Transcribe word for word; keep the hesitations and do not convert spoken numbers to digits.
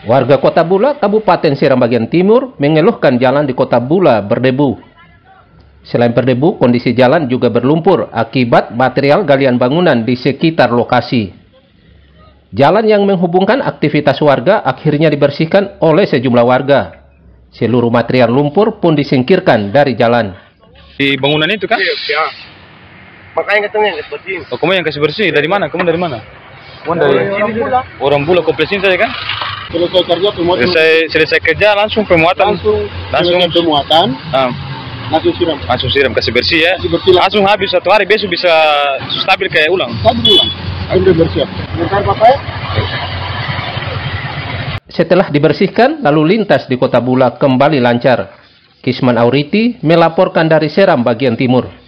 Warga Kota Bula, Kabupaten Seram bagian timur, mengeluhkan jalan di Kota Bula berdebu. Selain berdebu, kondisi jalan juga berlumpur akibat material galian bangunan di sekitar lokasi. Jalan yang menghubungkan aktivitas warga akhirnya dibersihkan oleh sejumlah warga. Seluruh material lumpur pun disingkirkan dari jalan. Di bangunan itu kan? Iya. Makanya katanya yang bersih. Oh, kamu yang kasih bersih. Dari mana? Kamu dari mana? Kamu dari Orang Bula. Orang Bula, kompleks ini saja kan? Selesai kerja pemuatan. Selesai, selesai kerja langsung pemuatan. Langsung, langsung selesai pemuatan. Ah, Langsung siram. langsung siram, kasih bersih ya. Kasih bersih langsung habis satu hari, besok bisa stabil kayak ulang. Stabil ulang. Udah bersiap. Bentar Bapak ya. Setelah dibersihkan, lalu lintas di Kota Bula kembali lancar. Kisman Auriti melaporkan dari Seram bagian timur.